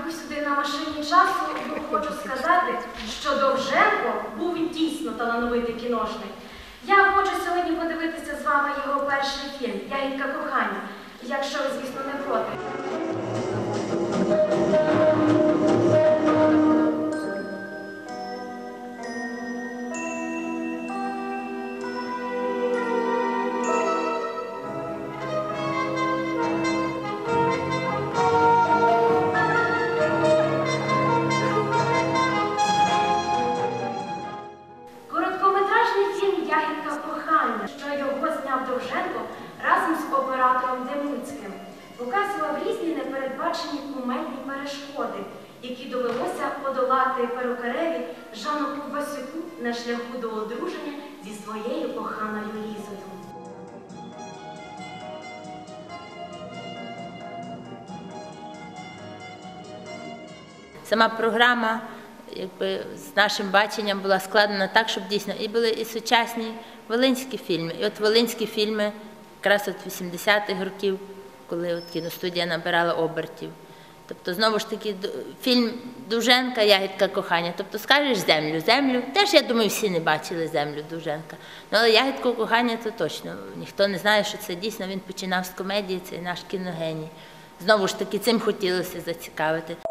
їхав сюди на машині часу, хочу сказати, що Довженко був дійсно талановитий кіношник. Я хочу сьогодні подивитися з вами його перший фільм «Ягідка кохання», якщо ви, звісно, не проти. «Ягідка кохання», що його зняв Довженко разом з оператором Демуцьким, показував різні непередбачені кумедні перешкоди, які довелося подолати перукареві Жану Ковбасюку на шляху до одруження зі своєю коханою Лізою. Сама програма з нашим баченням була складена так, щоб дійсно і були і сучасні волинські фільми. І от волинські фільми якраз от 80-х років, коли от кіностудія набирала обертів. Тобто, знову ж таки, фільм Довженка «Ягідка кохання». Тобто, скажеш «Землю». «Землю» теж, я думаю, всі не бачили «Землю» Довженка. Ну, але «Ягідку кохання» то точно. Ніхто не знає, що це дійсно він починав з комедії, це наш кіногеній. Знову ж таки, цим хотілося зацікавити.